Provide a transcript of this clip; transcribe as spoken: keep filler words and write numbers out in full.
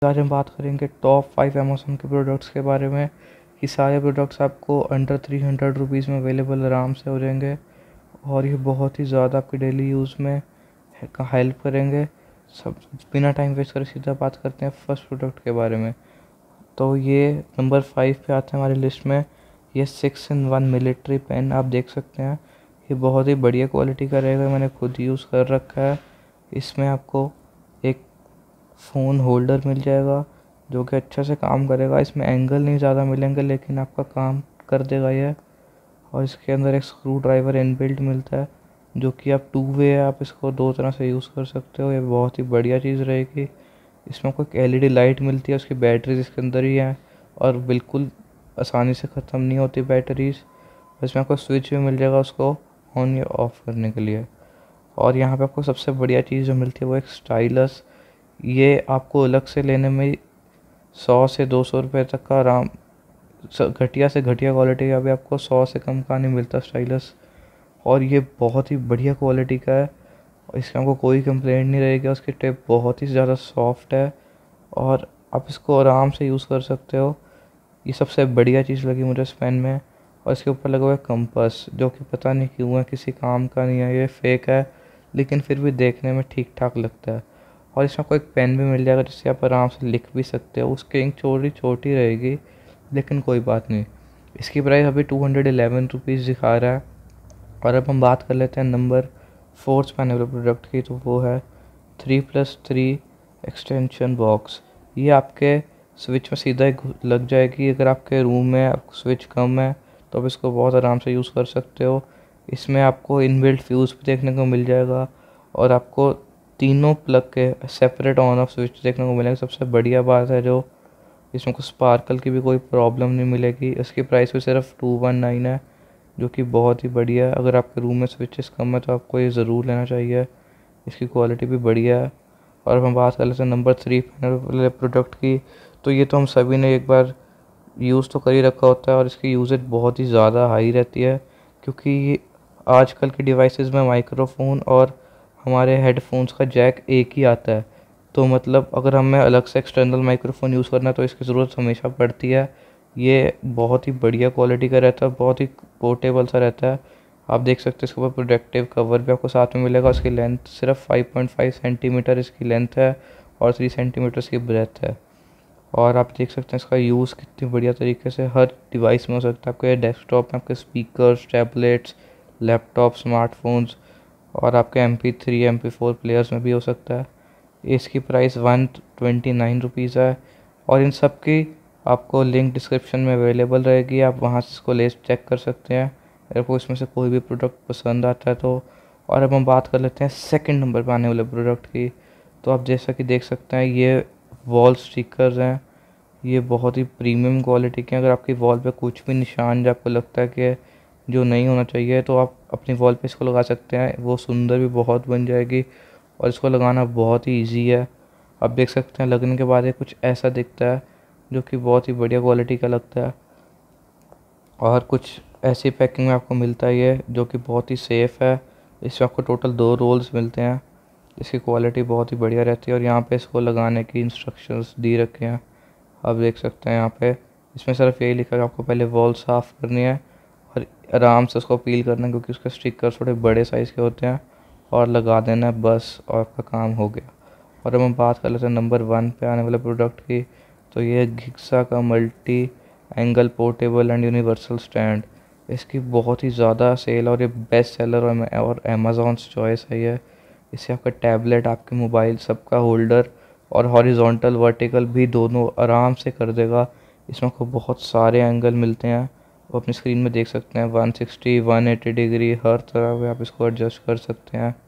आज हम बात करेंगे टॉप फाइव अमेज़न के प्रोडक्ट्स के बारे में। ये सारे प्रोडक्ट्स आपको अंडर थ्री हंड्रेड रुपीज़ में अवेलेबल आराम से हो जाएंगे और ये बहुत ही ज़्यादा आपके डेली यूज़ में हेल्प करेंगे। सब बिना टाइम वेस्ट करे सीधा बात करते हैं फर्स्ट प्रोडक्ट के बारे में। तो ये नंबर फाइव पे आता है हमारी लिस्ट में। ये six in one military pen आप देख सकते हैं। ये बहुत ही बढ़िया क्वालिटी का रहेगा, मैंने खुद यूज़ कर रखा है। इसमें आपको एक फ़ोन होल्डर मिल जाएगा जो कि अच्छे से काम करेगा। इसमें एंगल नहीं ज़्यादा मिलेंगे लेकिन आपका काम कर देगा ये। और इसके अंदर एक स्क्रू ड्राइवर इनबिल्ट मिलता है जो कि आप टू वे है, आप इसको दो तरह से यूज़ कर सकते हो। ये बहुत ही बढ़िया चीज़ रहेगी। इसमें आपको एक एलईडी लाइट मिलती है, उसकी बैटरीज इसके अंदर ही है और बिल्कुल आसानी से ख़त्म नहीं होती बैटरीज। इसमें आपको स्विच भी मिल जाएगा उसको ऑन या ऑफ़ करने के लिए। और यहाँ पे आपको सबसे बढ़िया चीज़ जो मिलती है वो एक स्टाइलस। ये आपको अलग से लेने में सौ से दो सौ रुपये तक का आराम, घटिया से घटिया क्वालिटी का भी आपको सौ से कम का नहीं मिलता स्टाइलस। और ये बहुत ही बढ़िया क्वालिटी का है, इसमें आपको कोई कंप्लेंट नहीं रहेगी। उसकी टिप बहुत ही ज़्यादा सॉफ्ट है और आप इसको आराम से यूज़ कर सकते हो। ये सबसे बढ़िया चीज़ लगी मुझे इस पेन में। और इसके ऊपर लगा हुआ है कंपास जो कि पता नहीं क्यों है, किसी काम का नहीं है, ये फेक है लेकिन फिर भी देखने में ठीक ठाक लगता है। और इसमें आपको एक पेन भी मिल जाएगा जिससे आप आराम से लिख भी सकते हो। उसकी इंक छोटी छोटी रहेगी लेकिन कोई बात नहीं। इसकी प्राइस अभी टू हंड्रेड एलेवन रुपीज़ दिखा रहा है। और अब हम बात कर लेते हैं नंबर फोर्थ पैन वाले प्रोडक्ट की, तो वो है three plus three extension box. ये आपके स्विच में सीधा ही लग जाएगी। अगर आपके रूम में स्विच कम है तो आप इसको बहुत आराम से यूज़ कर सकते हो। इसमें आपको इनबिल्ट फ्यूज़ भी देखने को मिल जाएगा और आपको तीनों प्लग के सेपरेट ऑन ऑफ स्विच देखने को मिलेगा। सबसे बढ़िया बात है जो इसमें को स्पार्कल की भी कोई प्रॉब्लम नहीं मिलेगी। इसकी प्राइस भी सिर्फ टू वन नाइन है जो कि बहुत ही बढ़िया है। अगर आपके रूम में स्विचेस कम है तो आपको ये ज़रूर लेना चाहिए। इसकी क्वालिटी भी बढ़िया है। और अब हम बात कर लेते हैं नंबर थ्री वाले प्रोडक्ट की। तो ये तो हम सभी ने एक बार यूज़ तो कर ही रखा होता है और इसकी यूजेज बहुत ही ज़्यादा हाई रहती है क्योंकि आजकल के डिवाइसेस में माइक्रोफोन और हमारे हेडफोन्स का जैक एक ही आता है। तो मतलब अगर हमें अलग से एक्सटर्नल माइक्रोफोन यूज़ करना है तो इसकी ज़रूरत हमेशा पड़ती है। ये बहुत ही बढ़िया क्वालिटी का रहता है, बहुत ही पोर्टेबल सा रहता है। आप देख सकते हैं इसके ऊपर प्रोटेक्टिव कवर भी आपको साथ में मिलेगा। उसकी लेंथ सिर्फ फाइव पॉइंट फाइव सेंटीमीटर इसकी लेंथ है और थ्री सेंटीमीटर इसकी ब्रेथ है। और आप देख सकते हैं इसका यूज़ कितनी बढ़िया तरीके से हर डिवाइस में हो सकता है। आपके डेस्कटॉप में आपके स्पीकर्स, टैबलेट्स, लैपटॉप, स्मार्टफोन्स और आपके M P three M P four players में भी हो सकता है। इसकी price one twenty nine rupees है और इन सब की आपको लिंक डिस्क्रिप्शन में अवेलेबल रहेगी। आप वहाँ से इसको ले चेक कर सकते हैं अगर आपको इसमें से कोई भी प्रोडक्ट पसंद आता है तो। और अब हम बात कर लेते हैं सेकंड नंबर पर आने वाले प्रोडक्ट की। तो आप जैसा कि देख सकते हैं ये वॉल स्टिकर्स हैं। ये बहुत ही प्रीमियम क्वालिटी के हैं। अगर आपकी वॉल पे कुछ भी निशान जो आपको लगता है कि जो नहीं होना चाहिए तो आप अपनी वॉल पे इसको लगा सकते हैं। वो सुंदर भी बहुत बन जाएगी और इसको लगाना बहुत ही इजी है। आप देख सकते हैं लगने के बाद ये कुछ ऐसा दिखता है जो कि बहुत ही बढ़िया क्वालिटी का लगता है। और कुछ ऐसी पैकिंग में आपको मिलता है ये जो कि बहुत ही सेफ़ है। इसमें आपको टोटल दो रोल्स मिलते हैं। इसकी क्वालिटी बहुत ही बढ़िया रहती है और यहाँ पे इसको लगाने की इंस्ट्रक्शंस दी रखे हैं। आप देख सकते हैं यहाँ पे इसमें सिर्फ यही लिखा है कि आपको पहले वॉल साफ़ करनी है और आराम से उसको पील करना है क्योंकि उसके स्टिकर थोड़े बड़े साइज़ के होते हैं, और लगा देना है बस और आपका काम हो गया। और अब हम बात कर लेते हैं नंबर वन पे आने वाले प्रोडक्ट की। तो ये घिक्सा का multi angle portable and universal stand. इसकी बहुत ही ज़्यादा सेल और ये बेस्ट सेलर और अमेज़ॉन चॉइस है ये। इससे आपका टैबलेट, आपके मोबाइल सबका होल्डर और हॉरिजॉन्टल वर्टिकल भी दोनों आराम से कर देगा। इसमें आपको बहुत सारे एंगल मिलते हैं, वो अपनी स्क्रीन में देख सकते हैं। One sixty, one eighty degree, हर तरह से आप इसको एडजस्ट कर सकते हैं।